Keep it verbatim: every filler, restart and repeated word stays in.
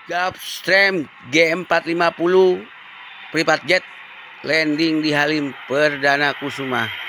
Gulfstream G empat lima puluh private jet landing di Halim Perdana Kusuma.